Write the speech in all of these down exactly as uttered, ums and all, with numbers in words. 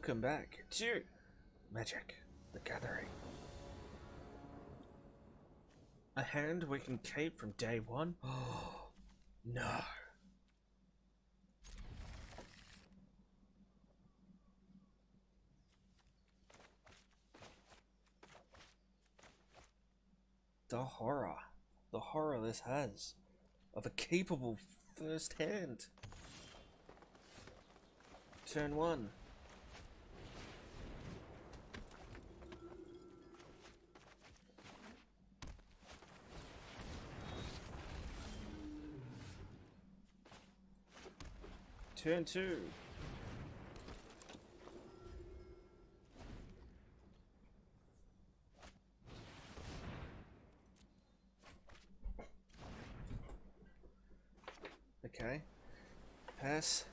Welcome back to Magic the Gathering. A hand we can keep from day one? Oh, no. The horror. The horror this has of a keepable first hand. Turn one. Turn two. Okay. Pass.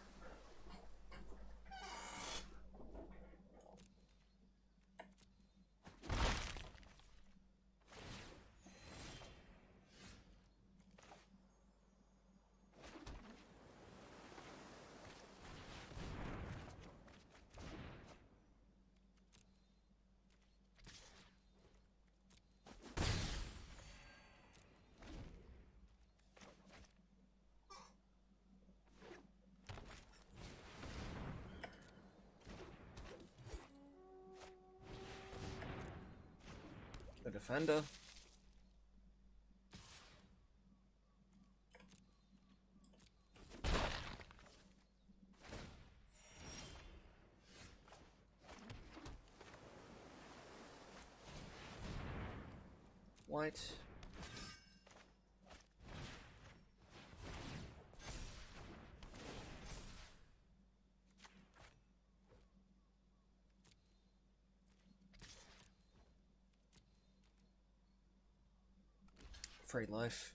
The defender. White. Free life.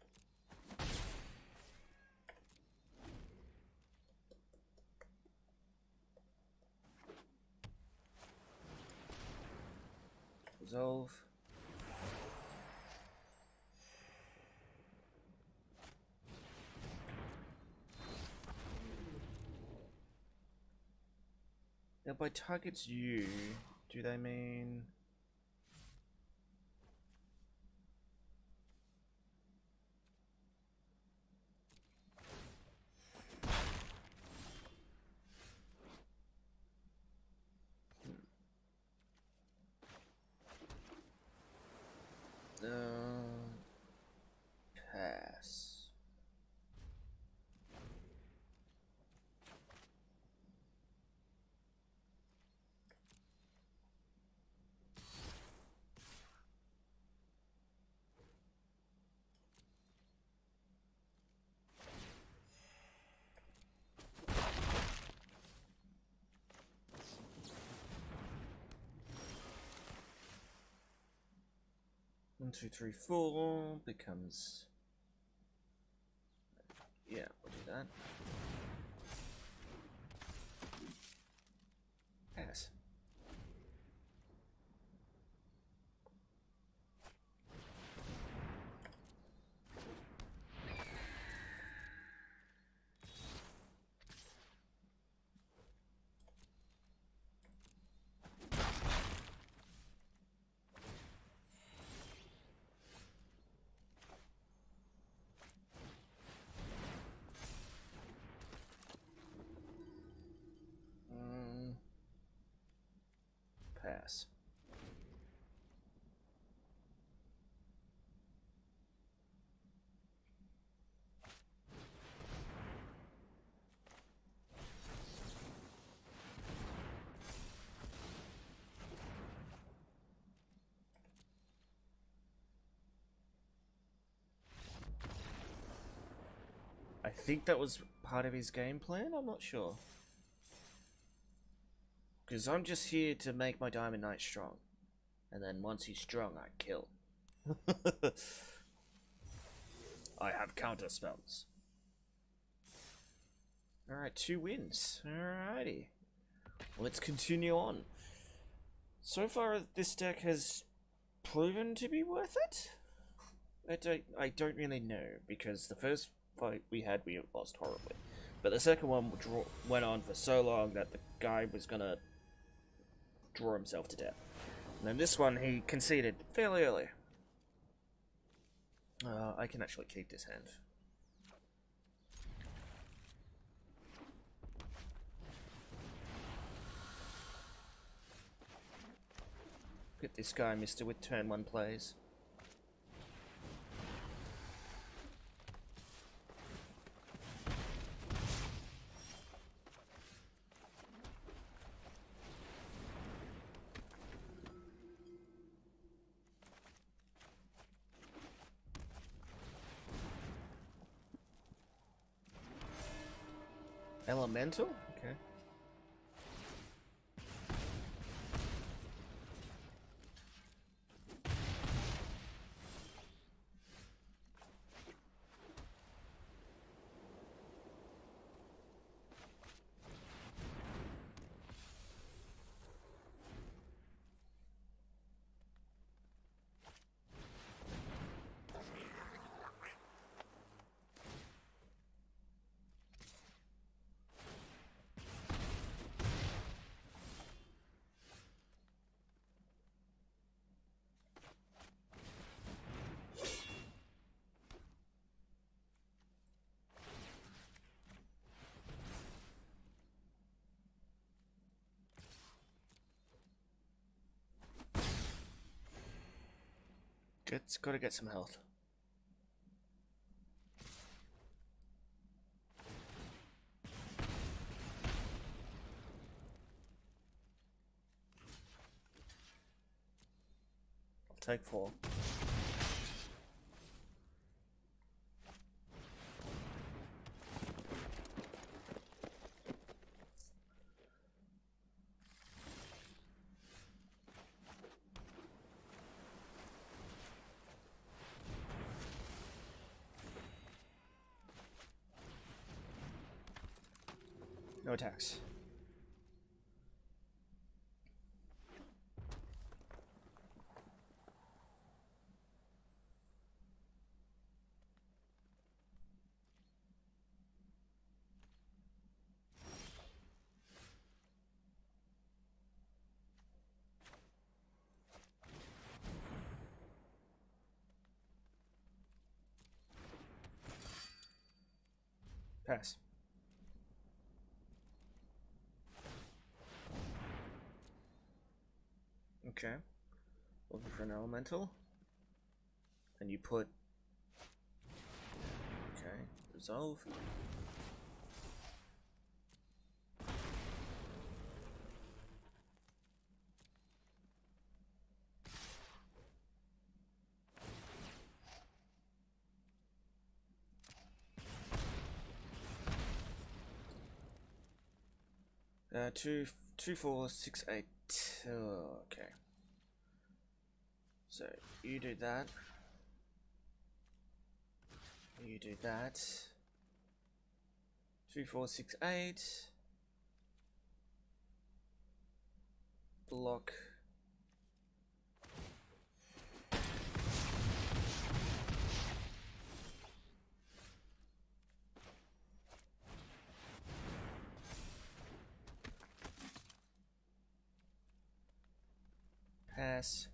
Resolve. Now by targets you, do they mean... Uh, pass. One, two, three, four becomes. Yeah, we'll do that. Pass. Pass. I think that was part of his game plan, I'm not sure. Because I'm just here to make my Diamond Knight strong. And then once he's strong, I kill. I have counter spells. Alright, two wins. Alrighty. Let's continue on. So far, this deck has proven to be worth it? I don't, I don't really know, because the first fight we had, we lost horribly. But the second one went on for so long that the guy was gonna draw himself to death. And then this one, he conceded fairly early. Uh, I can actually keep this hand. Get this guy, mister, with turn one plays. Elemental? Okay. It's gotta get some health. I'll take four. No attacks. Pass. Okay. Looking for an elemental. And you put... Okay. Resolve. Uh, two, two, four, six, eight. Oh, okay. So you do that. You do that. Two, four, six, eight. Block. Pass.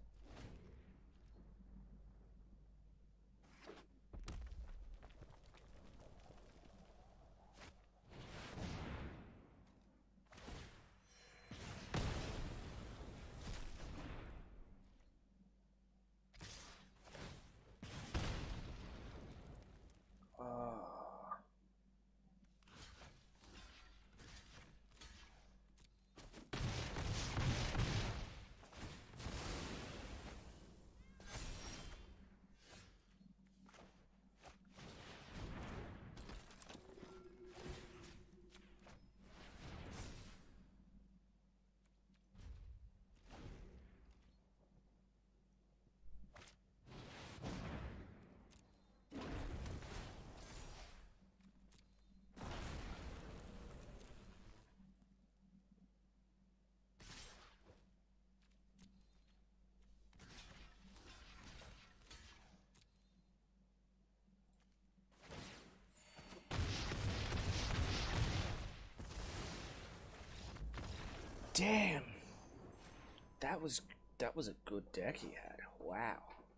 Damn. that was that was a good deck he had. Wow.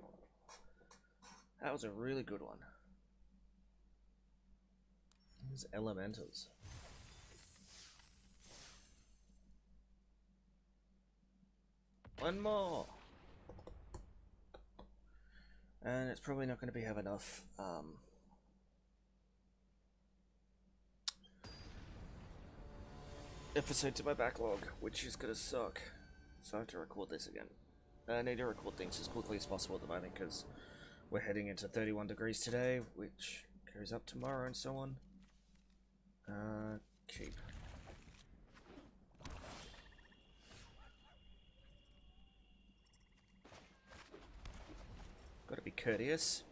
That was a really good one. These elementals. One more. And it's probably not going to be have enough um, episodes in my backlog, which is going to suck. So I have to record this again. I need to record things as quickly as possible at the moment because we're heading into thirty-one degrees today, which goes up tomorrow and so on. Uh, keep. Gotta be courteous.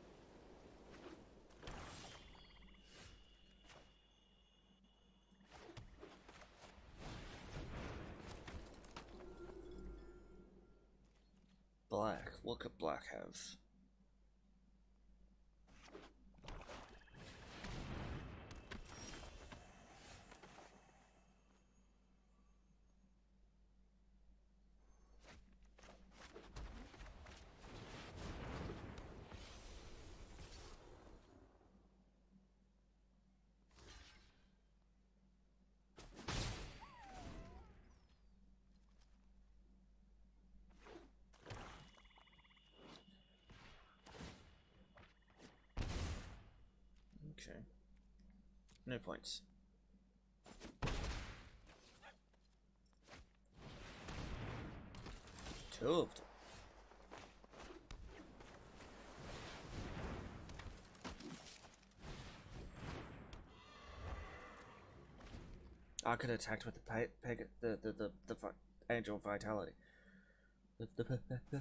Black. What could black have? Okay. No points. Two of them. I could have attacked with the peg, peg the the the the, the angel vitality. The, the,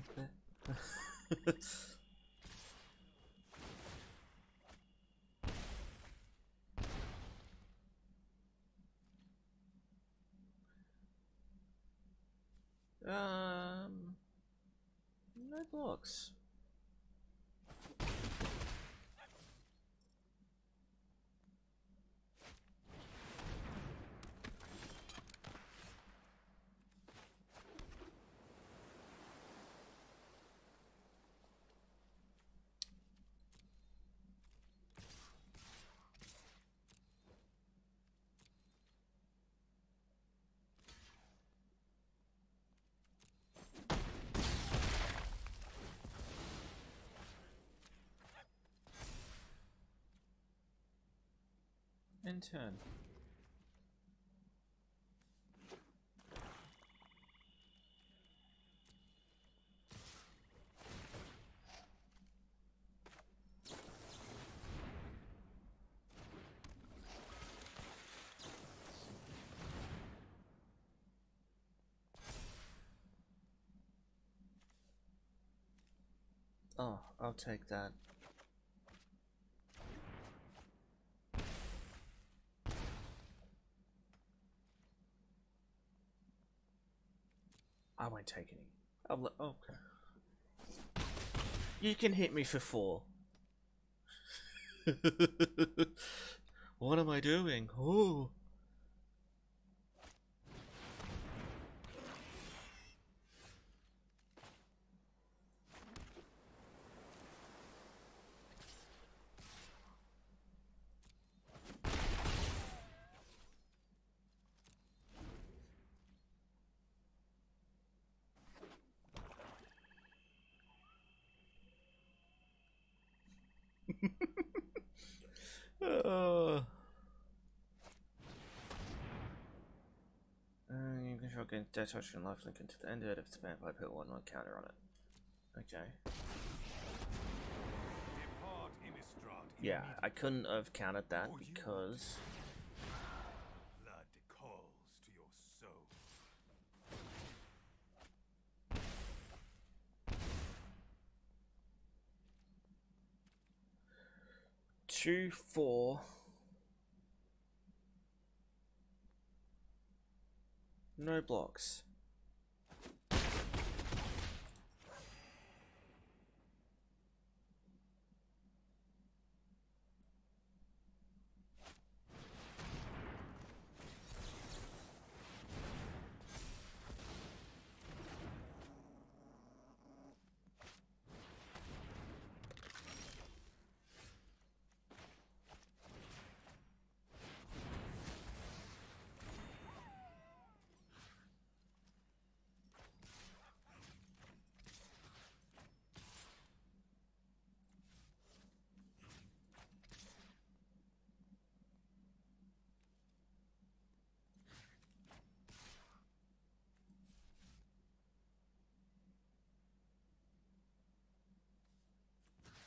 um, no blocks. In turn. Oh, I'll take that. I won't take any. I'll let, oh, okay. You can hit me for four. What am I doing? Oh. uh. Uh, you control against death touch and lifelink into the end of the vampire put one one counter on it. Okay. Yeah, I couldn't have countered that because blood calls to your soul. two, four. No blocks.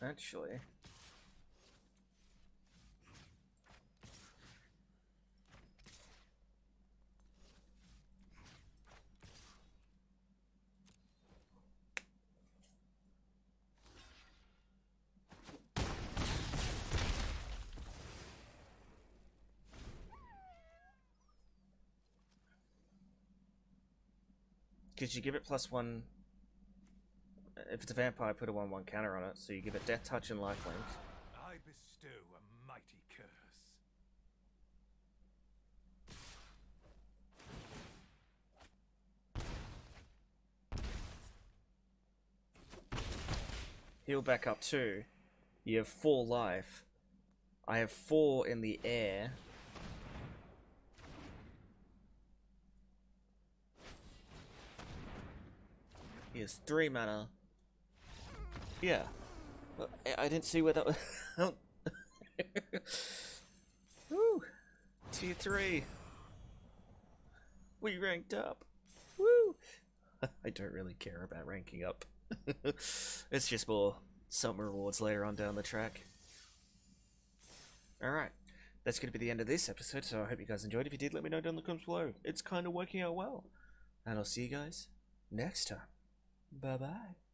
actually. Because you give it plus one. If it's a vampire, put a one one counter on it, so you give it Death Touch and Lifelink. I bestow a mighty curse. Heal back up two. You have four life. I have four in the air. He has three mana. Yeah. Well, I- I didn't see where that was. Woo! Tier three. We ranked up. Woo! I don't really care about ranking up. It's just more some rewards later on down the track. Alright. That's going to be the end of this episode, so I hope you guys enjoyed. If you did, let me know down in the comments below. It's kind of working out well. And I'll see you guys next time. Bye-bye.